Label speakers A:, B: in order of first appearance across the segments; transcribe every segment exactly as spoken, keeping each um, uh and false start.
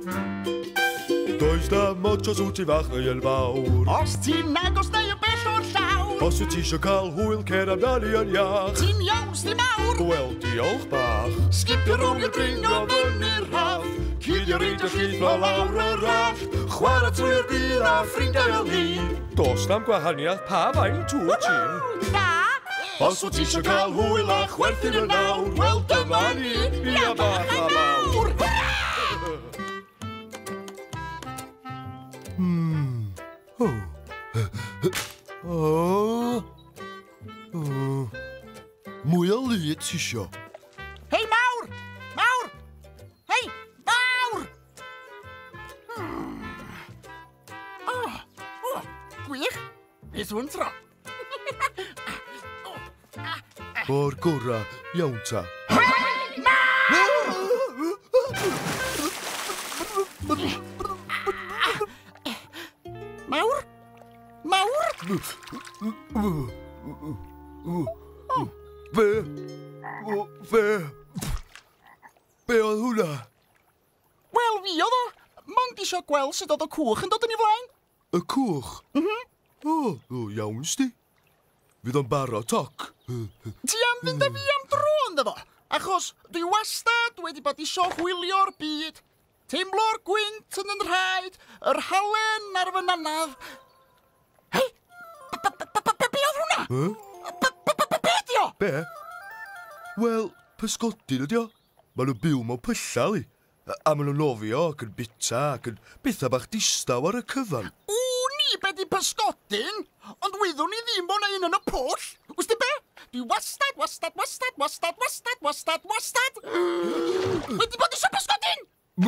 A: Does na mochos wyt ti fach neu yn fawr.
B: Os ti'n agos neu y bell o'r llawr.
A: Os wyt ti isio cael hwyl cer amdani yn iach.
B: Ti'n iawn, sti mawr.
A: Wel, diolch bach.
B: Sgipio rwng y dringo fyny'r raff.
A: Cydio reid y llith fel lawr y rall. Chwarae trwy'r dydd a ffrindiau fel ni. Dos na'm gwahaniaeth pa faint wyt ti.
B: Da.
A: Os wyt ti isio cael hwyl a chwerthin y nawr, wel dyma ni, ia bach a mawr. Hmm. Oh. Oh. Oh. Mwy o lyd ti isio.
B: Hei, Mawr! Mawr! Hei, Mawr! Oh, oh, gwych. Beth hwn tro?
A: O'r gora, iawn ta.
B: Hei, Mawr! Mawr?
A: Fe? Fe? Be oedd hwnna?
B: Wel, fi oedd o. Mond isio gweld sut oedd y cwch yn dod yn ei flaen.
A: Y cwch?
B: Mhm.
A: O, o, iawn sti. Fydd o'n barod toc.
B: Ti am fynd â fi am dro ynddo fo, achos dwi wastad wedi bod isio hwylio'r byd. Teimlo'r gwynt yn yn rhaid, yr halen ar fy nanadd. Hei, be oedd hwnna? Be di o?
A: Be? Wel, pysgodyn ydi o. Maen nhw'n byw mewn pyllal i. A maen nhw'n nofio ac yn bita ac yn bethau bach distaw ar y cyfan.
B: Ww, ni be di pysgodyn, ond wyddwn ni ddim o'n un yn y pwll. Wsti be? Dwi wastad, wastad, wastad, wastad, wastad, wastad, wastad. Wedi bod isio pysgodyn?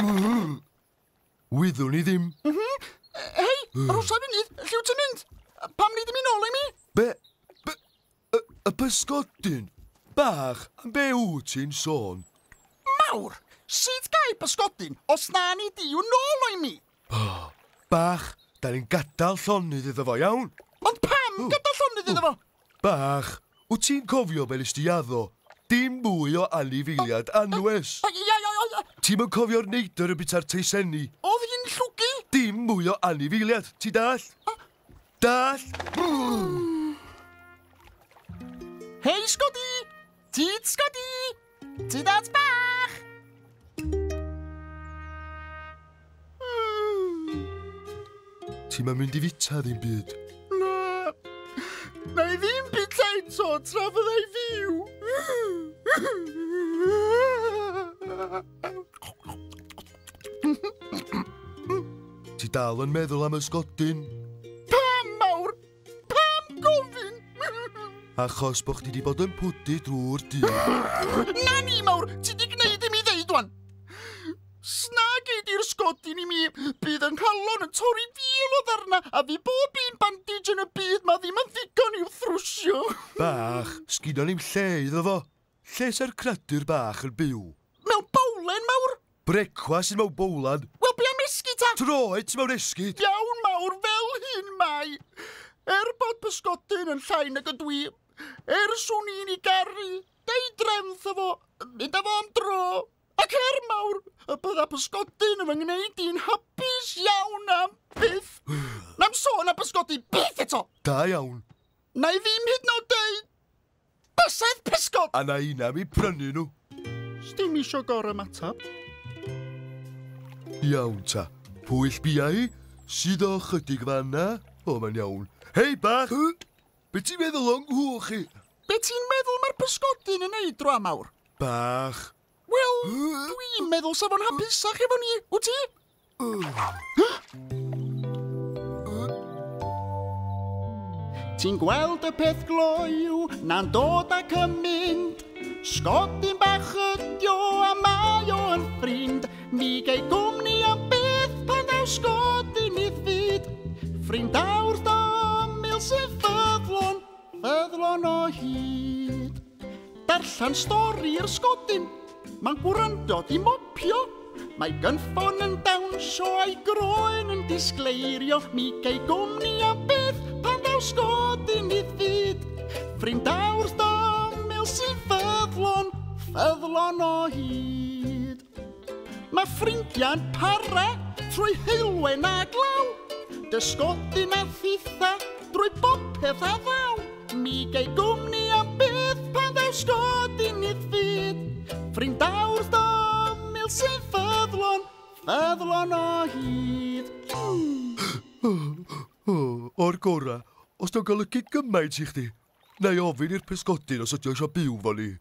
A: Wyddwn ni ddim.
B: Mhm. Hei, Rosa funud, lle wyt ti'n mynd? Pam ni ddim i nôl i mi?
A: Be? Be? Y, y pysgodyn? Bach, am be wyt ti'n sôn?
B: Mawr, sut gai pysgodyn os na ni di yw nôl o'i mi?
A: Oh, bach, da ni'n gadael llonydd iddo fo, iawn?
B: Ond pam oh. gadael llonydd iddo fo?
A: Bach, wyt ti'n cofio be nes di addo? Dim mwy o anifeiliad anwes.
B: Ia, ia, ia.
A: Ti'n mynd cofio'r neidr y bita'r teiseni?
B: Oedd hi'n llwgu?
A: Dim mwy o anifeiliad, ti dall? Dall?
B: Hei, Sgodi! Tyd, Sgodi! Tyd at bach!
A: Ti'n ma'n mynd i fita ddim byd?
B: Na, na i ddim bita eto tra fyddai fyw.
A: Ti dal yn meddwl am ysgodyn?
B: Pam, Mawr? Pam gofyn?
A: Achos bo chdi di bod yn pwdu drwy'r dydd.
B: Na ni, Mawr, ti di gwneud i mi ddeud wan. Snag ei di'r sgodyn i mi, bydd yn calon yn torri fil o ddarna, a fi bob un bandage yn y byd ma ddim yn ddigon i'w thrwsio.
A: Bach, sgino ni'n lle iddo fo. Lle sy'r cradur bach yn byw?
B: Mewn bowlen, Mawr?
A: Brecwas yn mewn bowlan.
B: Wel, be am esgid ta?
A: Troed mewn esgid.
B: Iawn, Mawr, fel hyn mai. Er bod pysgodyn yn llai nag ydw i, er swn i'n i garu, deu drefth o fo, mynd â fo am dro. Ac er, Mawr, y bydda pysgodyn yn fy ngwneud i'n hapus iawn am byth. Nam sôn am pysgodyn byth eto.
A: Da iawn.
B: Na i ddim hyd yn oed deud bysedd pysgod.
A: A na una mi prynu nhw.
B: Sdim isio gorau matab.
A: Iawn ta. Pwyll biau, sydd o chydig fanna. O, ma'n iawn. Hei, bach! Be ti'n meddwl o'n nghwch chi?
B: Be ti'n meddwl mae'r pysgodyn yn neud drwa, Mawr?
A: Bach.
B: Wel, dwi'n meddwl sef o'n hapusach efo ni, wyt ti? Ti'n gweld y peth gloiw na'n dod ac yn mynd. Sgodyn bach ydi o a mae o yn ffrind. Mi gei gwmni am beth pan ddaw sgodyn i ddyd. Ffrind awr domil sy'n ffyddlon, ffyddlon o hyd. Darllan stori'r sgodyn, mae'n gwrando di mopio. Mae gynffon yn dawnsio a'i groen yn disgleirio. Mi gei gwmni am beth pan ddaw sgodyn i ddyd. Ffrind awr domil sy'n ffyddlon, ffyddlon o hyd. Mae ffrindiau'n para trwy heilwen a glaw. Dysgodyn a thitha drwy bopeth a ddaw. Mi gei gwmni am byth pan ddaw sgodyn i'r fyd. Ffrindawr ddymil sy'n ffyddlon, ffyddlon o hyd.
A: O'r gora, os dwi'n golygu gymaint i chdi, neu ofyn i'r pysgodyn os ydi o eisiau byw fo ni.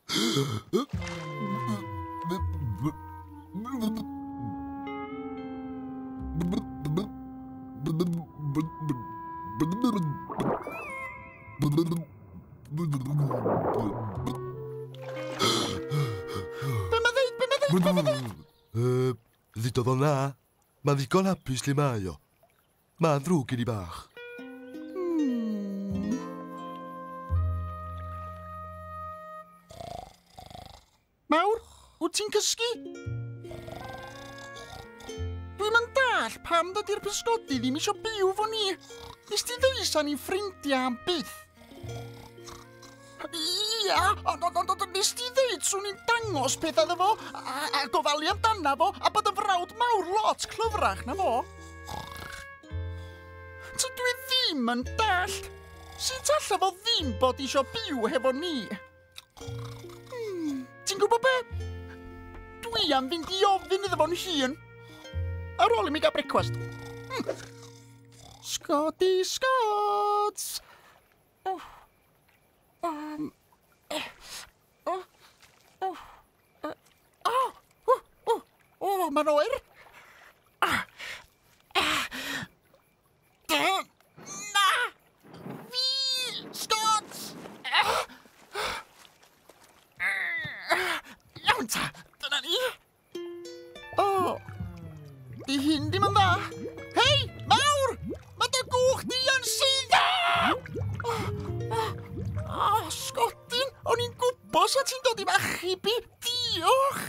B: Be ma ddeud, be ma ddeud, be ma ddeud?
A: Ddidodd o na, mae'n ddigon hapus lle mae o. Mae'n ddrwg i ni bach.
B: Hmm. Mawr, wyt ti'n cysgu? Dwi'n yn dall pam dydy'r pysgodi ddim eisiau byw fo ni. Nes ti ddeisa ni'n ffrindiau am byth? Ia, ond nes ti ddeud swn i'n dangos pethau iddo fo, a gofalu amdana fo, a bod y frawd mawr lot clyfrach na fo. Tydw i ddim yn dallt. Sut alla fo ddim bod isio byw hefo ni? Hmm, ti'n gwybod be? Dwi am fynd i ofyn iddo fo'n hun. Ar ôl i mi gael brecwast. Hmm. Scotty Scots. Oh. Um. Eh. Oh. Oh. Uh. Oh. Oh. Oh. Oh, mae'n oer. Ah. Ah. Na! Fi! Scots! Iawn ta, dyna ni. O, di hyn dim yn dda. Hei, Mawr! Mae dy gwch di yn sydd! O, Sgotyn, o'n i'n gwybod sa ti'n dod i fachubi. Diolch!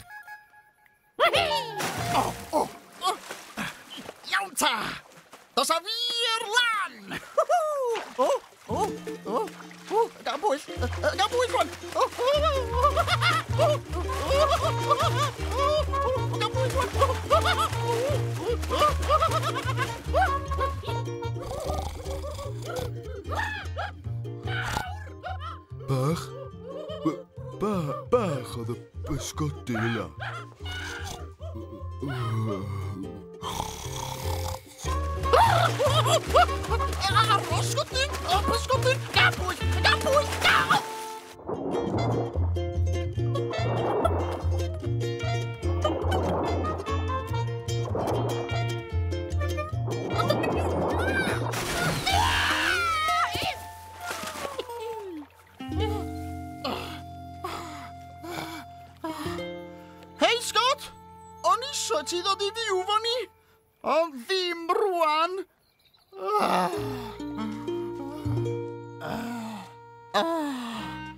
B: O, o, o. Iawn ta! Dos a fi i'r lan! O, o, o, o, gan bwyll, gan bwyll rwan! O, o, o, gan bwyll rwan!
A: Bach? Ba, bach oedd y pysgodyn yna.
B: Pysgodyn! Pysgodyn! Gan bwyll! Gan bwyll! Gan! Hei, Scott! O'n isio ti ddod i fyw fo ni, ond ddim rwan. Ah. Ah. Ah.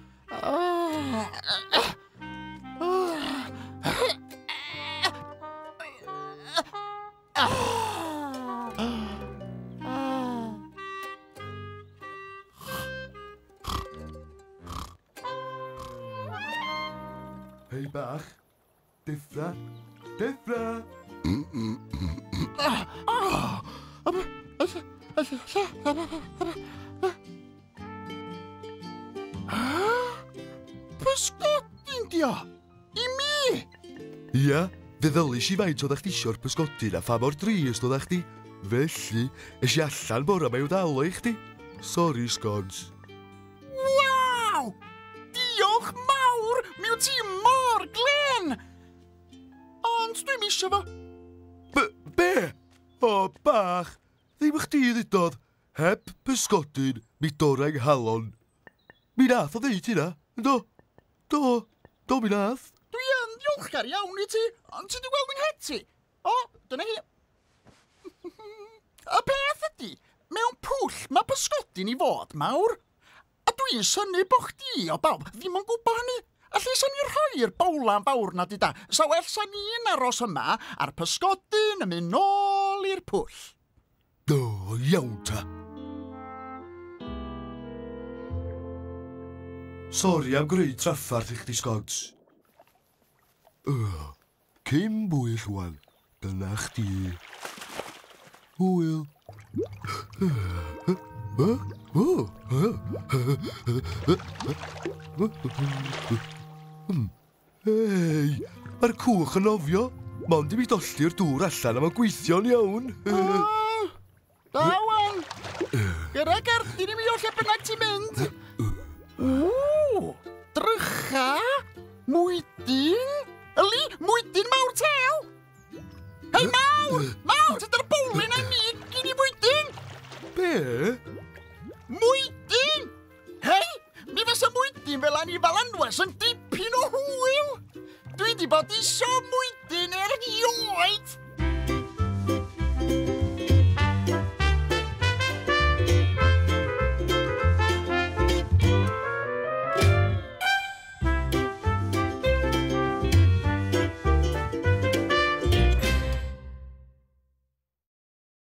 A: Hei bach, deffra, deffra.
B: Pysgodyn di o? I mi?
A: Ia, fe ddylus i faint oeddech chi isio'r pysgodyn a pha mor drist oeddech chi. Felly, es i allan bora mae i'w dalo i chdi. Sori, sgons.
B: Waw! Diolch mawr! Mi wyt ti mor glen! Ond dwi'n isio fo.
A: Be? Be? O, bach. Ddim chdi ddudodd. Heb pysgodyn, mi dorau halon. Mi nath o ddeud hynna, ynddo? Do, do mi nath.
B: Dwi yn diolchgar iawn i ti, ond ti di weld yng ngheti. O, dyna hi. Y peth ydi, mewn pwll mae pysgodyn i fod, Mawr. A dwi'n synnu bo' chdi o bawb ddim yn gwybod hynny. A lle sa'n ni rhoi'r bowlan fawr na di da? Sa well sa'n ni'n aros yma a'r pysgodyn yn mynd nôl i'r pwll.
A: Do, iawn ta. Sori am greu traffarth i chdi, sgons. Uh, Cym bwyll wan. Dyna chdi. Hwyl. Hei, mae'r cwch yn ofio. Mond i mi dolli'r dŵr allan am y gweithio'n iawn.
B: Da wan. Gyda gardyn i mi o lle bynnag ti'n mynd. Ww, drycha, mwydyn. Yli, mwydyn mawr te.